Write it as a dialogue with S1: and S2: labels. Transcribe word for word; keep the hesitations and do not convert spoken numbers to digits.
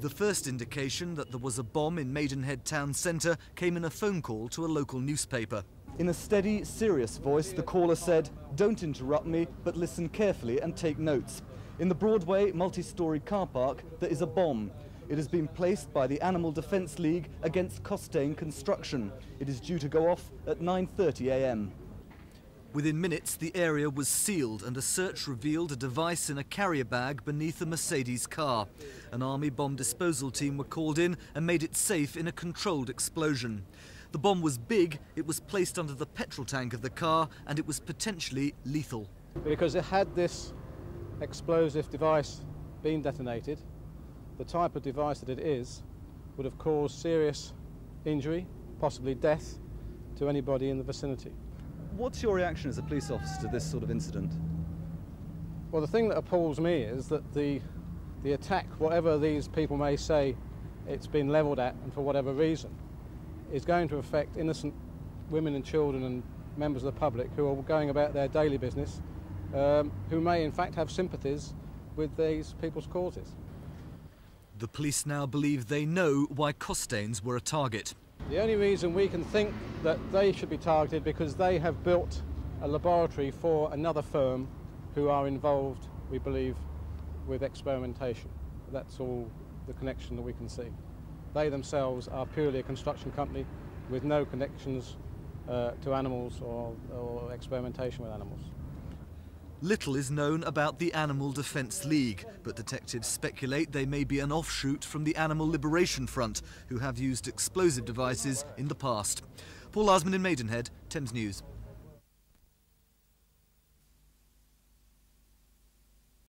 S1: The first indication that there was a bomb in Maidenhead town centre came in a phone call to a local newspaper. In a steady, serious voice, the caller said, "Don't interrupt me, but listen carefully and take notes. In the Broadway multi-storey car park, there is a bomb. It has been placed by the Animal Defence League against Costain construction. It is due to go off at nine thirty a m Within minutes, the area was sealed and a search revealed a device in a carrier bag beneath a Mercedes car. An army bomb disposal team were called in and made it safe in a controlled explosion. The bomb was big, it was placed under the petrol tank of the car and it was potentially lethal.
S2: Because it had this explosive device been detonated, the type of device that it is would have caused serious injury, possibly death, to anybody in the vicinity.
S3: What's your reaction as a police officer to this sort of incident?
S2: Well, the thing that appalls me is that the, the attack, whatever these people may say it's been levelled at and for whatever reason, is going to affect innocent women and children and members of the public who are going about their daily business, um, who may in fact have sympathies with these people's causes.
S1: The police now believe they know why Costains were a target.
S2: The only reason we can think that they should be targeted because they have built a laboratory for another firm who are involved, we believe, with experimentation. That's all the connection that we can see. They themselves are purely a construction company with no connections uh, to animals or, or experimentation with animals.
S1: Little is known about the Animal Defence League, but detectives speculate they may be an offshoot from the Animal Liberation Front, who have used explosive devices in the past. Paul LARSMON in Maidenhead, Thames News.